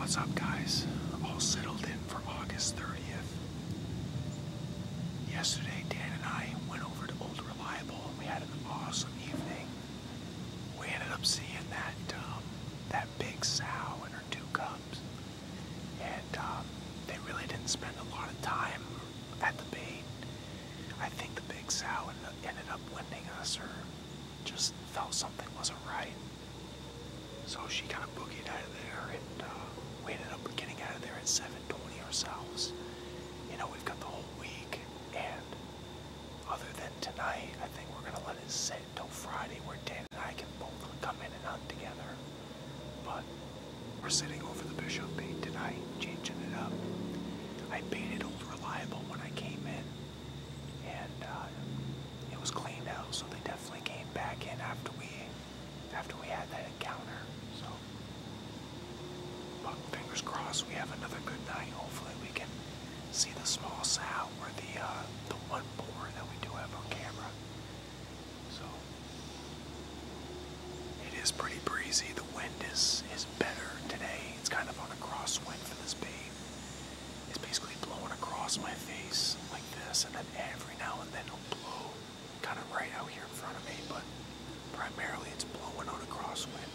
What's up, guys? All settled in for August 30th. Yesterday, Dan and I went over to Old Reliable and we had an awesome evening. We ended up seeing that big sow and her two cubs. And they really didn't spend a lot of time at the bait. I think the big sow ended up winding us or just felt something wasn't right. So she kind of boogied out of there, and we ended up getting out of there at 7:20 ourselves. You know, we've got the whole week, and other than tonight, I think we're gonna let it sit until Friday, where Dan and I can both come in and hunt together. But we're sitting over the Bishop bait tonight, changing it up. I baited Old Reliable when I came in, and it was cleaned out, so they definitely came back in after we had that encounter. So, but fingers crossed we have another good night. Hopefully we can see the small sow or the one boar that we do have on camera. So it is pretty breezy. The wind is better today. It's kind of on a crosswind for this bait. It's basically blowing across my face like this, and then every now and then it'll blow kind of right out here in front of me, but primarily it's blowing on a crosswind.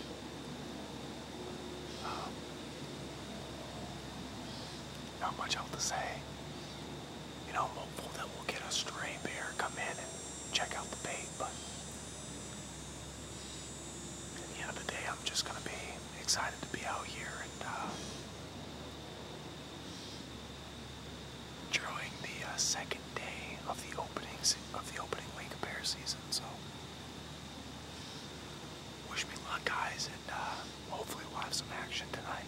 Not much else to say. You know, I'm hopeful that we'll get a stray bear come in and check out the bait, but at the end of the day, I'm just going to be excited to be out here and enjoying the second day of the opening week of bear season. So wish me luck, guys, and hopefully we'll have some action tonight.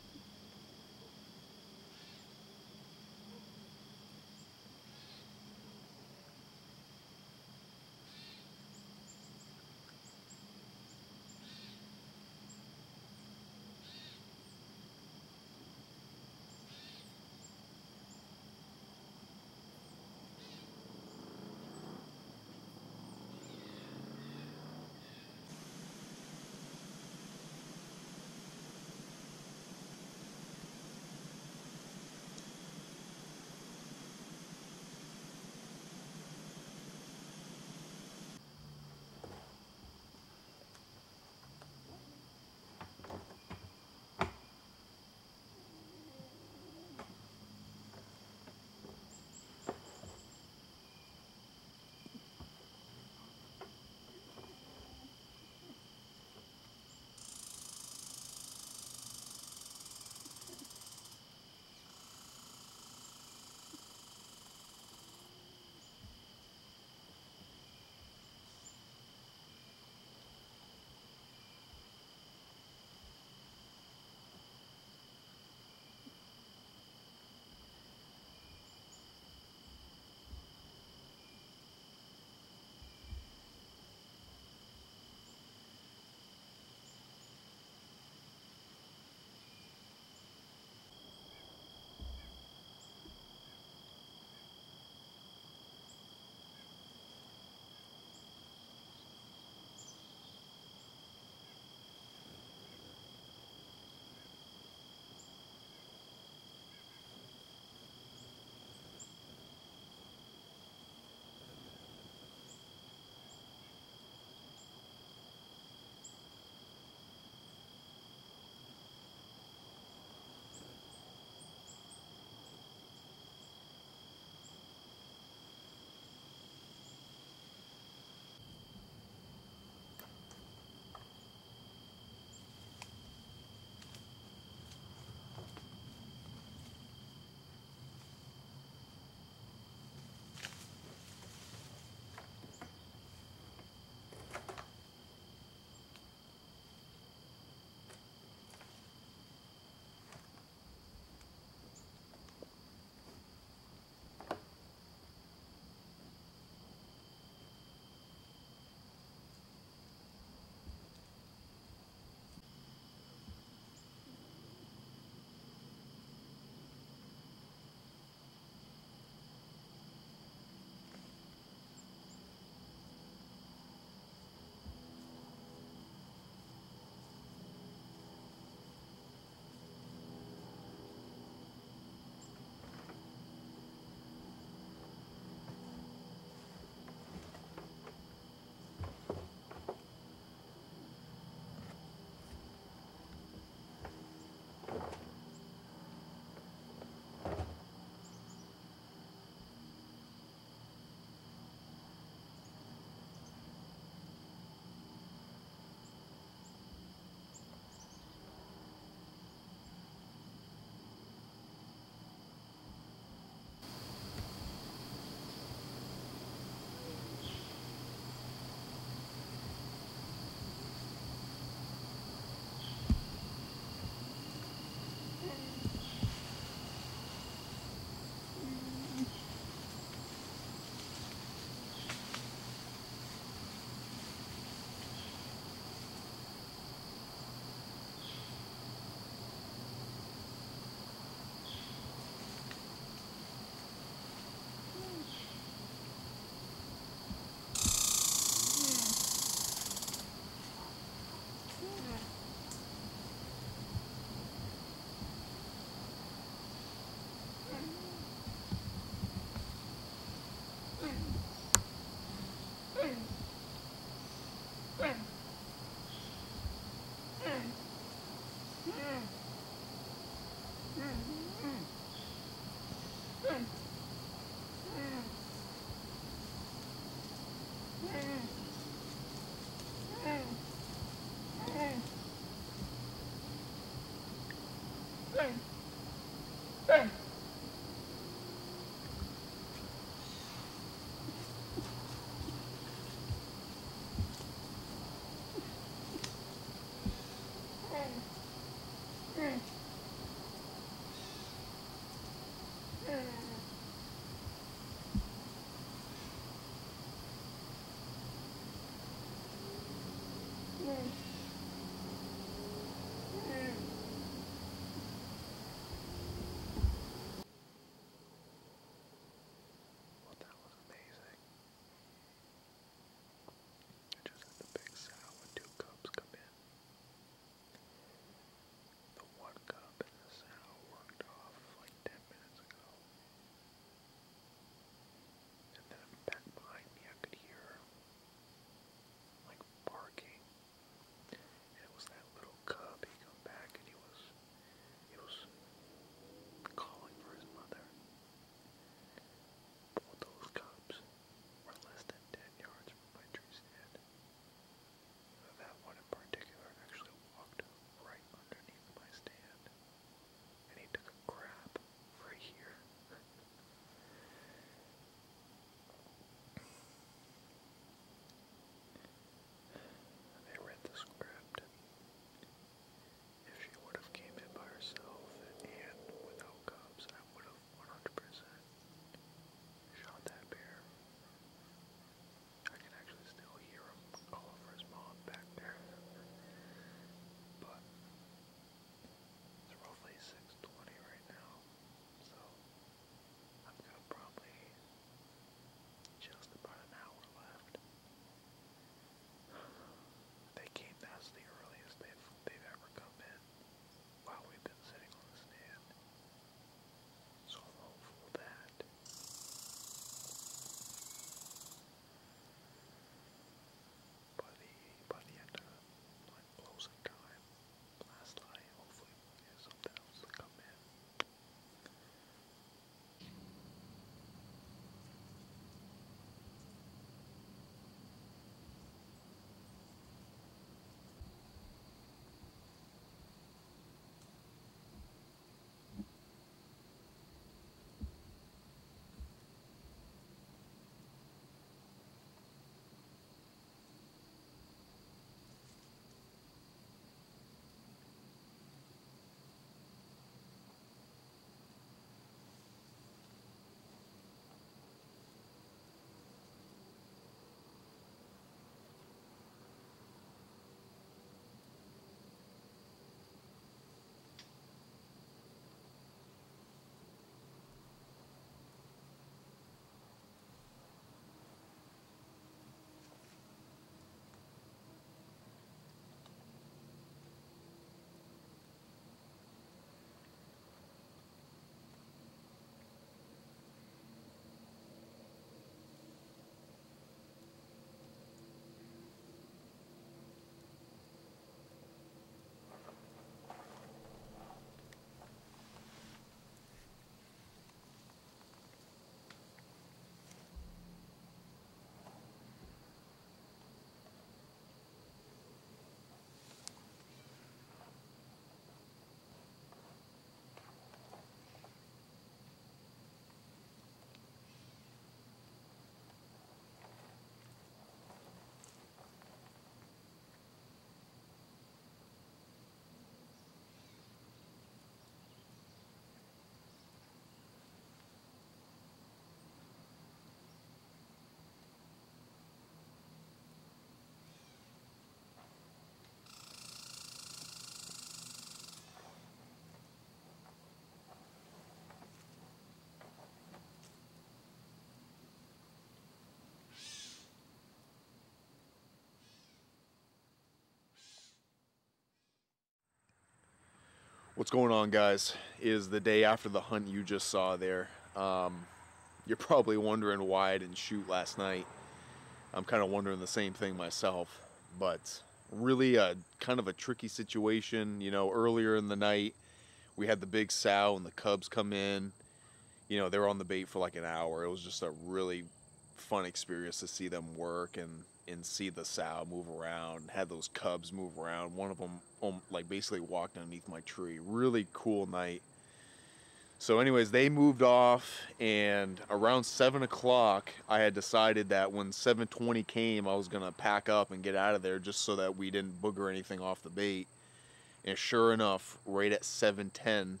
What's going on, guys? Is the day after the hunt you just saw there. You're probably wondering why I didn't shoot last night. I'm kind of wondering the same thing myself, but really a kind of a tricky situation. You know, earlier in the night we had the big sow and the cubs come in. You know, they were on the bait for like an hour. It was just a really fun experience to see them work and see the sow move around, had those cubs move around. One of them like basically walked underneath my tree. Really cool night. So anyways, they moved off, and around 7 o'clock I had decided that when 7:20 came I was gonna pack up and get out of there, just so that we didn't booger anything off the bait. And sure enough, right at 7:10,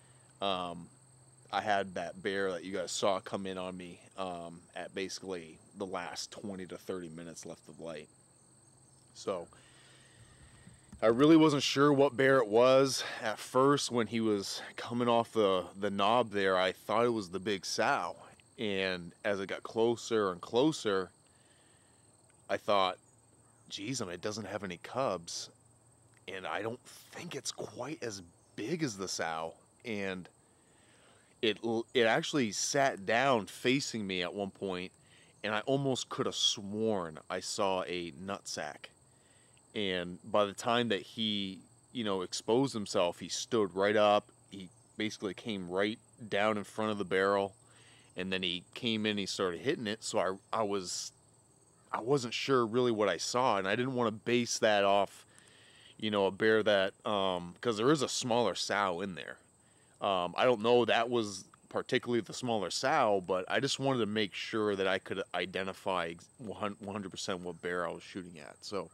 I had that bear that you guys saw come in on me at basically the last 20 to 30 minutes left of light. So I really wasn't sure what bear it was. At first, when he was coming off the knob there, I thought it was the big sow. And as it got closer and closer, I thought, geez, it doesn't have any cubs. And I don't think it's quite as big as the sow. And it actually sat down facing me at one point, and I almost could have sworn I saw a nutsack. And by the time that he, exposed himself, he stood right up. He basically came right down in front of the barrel, and then he came in. He started hitting it. So I wasn't sure really what I saw, and I didn't want to base that off, a bear that because there is a smaller sow in there. I don't know that was particularly the smaller sow, but I just wanted to make sure that I could identify 100% what bear I was shooting at. So,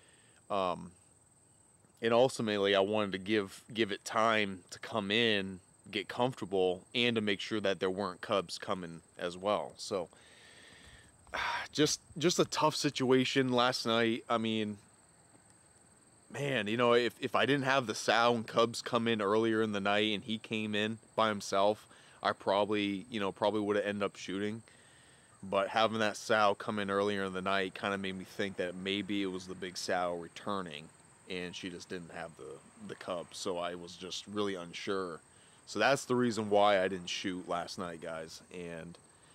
and ultimately, I wanted to give it time to come in, get comfortable, and to make sure that there weren't cubs coming as well. So, just a tough situation last night. I mean, man, if I didn't have the sow and cubs come in earlier in the night and he came in by himself, I probably would have ended up shooting. But having that sow come in earlier in the night kind of made me think that maybe it was the big sow returning and she just didn't have the cubs. So I was just really unsure. So that's the reason why I didn't shoot last night, guys. And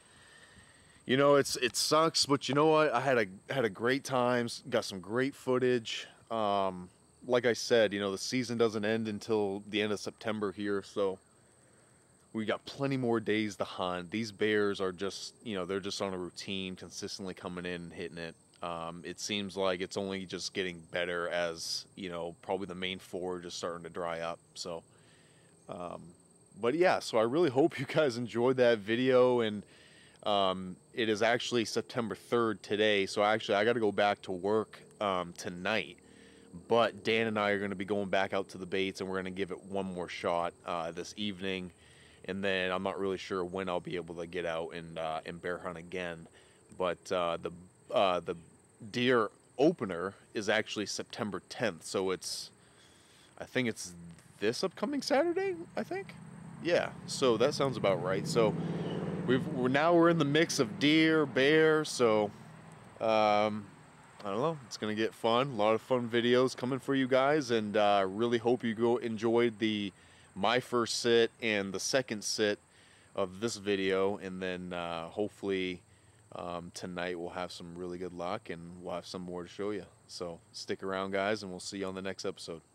it sucks, but you know what? I had a great time, got some great footage. Like I said, the season doesn't end until the end of September here, so we got plenty more days to hunt. These bears are just, they're just on a routine, consistently coming in and hitting it. It seems like it's only just getting better as, probably the main forage is starting to dry up. So, but yeah, so I really hope you guys enjoyed that video. And it is actually September 3rd today, so I got to go back to work tonight. But Dan and I are going to be going back out to the baits, and we're going to give it one more shot this evening. And then I'm not really sure when I'll be able to get out and bear hunt again. But the deer opener is actually September 10th, so I think it's this upcoming Saturday. I think, yeah. So that sounds about right. So we're in the mix of deer, bear. So I don't know. It's gonna get fun. A lot of fun videos coming for you guys, and really hope you enjoyed my first sit and the second sit of this video, and then hopefully tonight we'll have some really good luck and we'll have some more to show you. So stick around, guys, and we'll see you on the next episode.